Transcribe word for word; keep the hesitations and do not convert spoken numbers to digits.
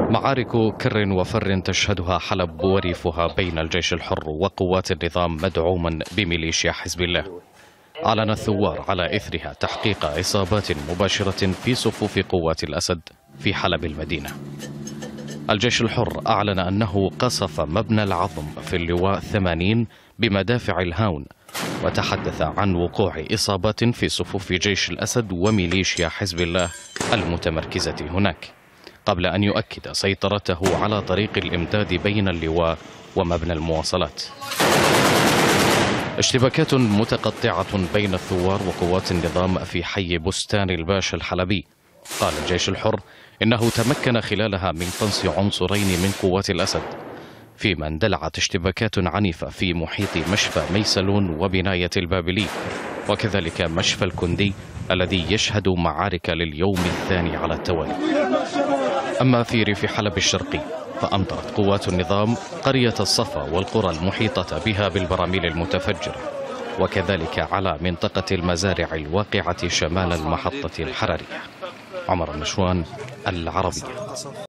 معارك كر وفر تشهدها حلب وريفها بين الجيش الحر وقوات النظام مدعوما بميليشيا حزب الله. أعلن الثوار على إثرها تحقيق إصابات مباشرة في صفوف قوات الأسد في حلب المدينة. الجيش الحر أعلن أنه قصف مبنى العظم في اللواء ثمانين بمدافع الهاون، وتحدث عن وقوع إصابات في صفوف جيش الأسد وميليشيا حزب الله المتمركزة هناك، قبل أن يؤكد سيطرته على طريق الإمداد بين اللواء ومبنى المواصلات. اشتباكات متقطعة بين الثوار وقوات النظام في حي بستان الباشا الحلبي. قال الجيش الحر إنه تمكن خلالها من قنص عنصرين من قوات الأسد، فيما اندلعت اشتباكات عنيفة في محيط مشفى ميسلون وبناية البابلي، وكذلك مشفى الكندي الذي يشهد معارك لليوم الثاني على التوالي. أما في ريف حلب الشرقي فأمطرت قوات النظام قرية الصفا والقرى المحيطة بها بالبراميل المتفجرة، وكذلك على منطقة المزارع الواقعة شمال المحطة الحرارية. عمر النشوان، العربية.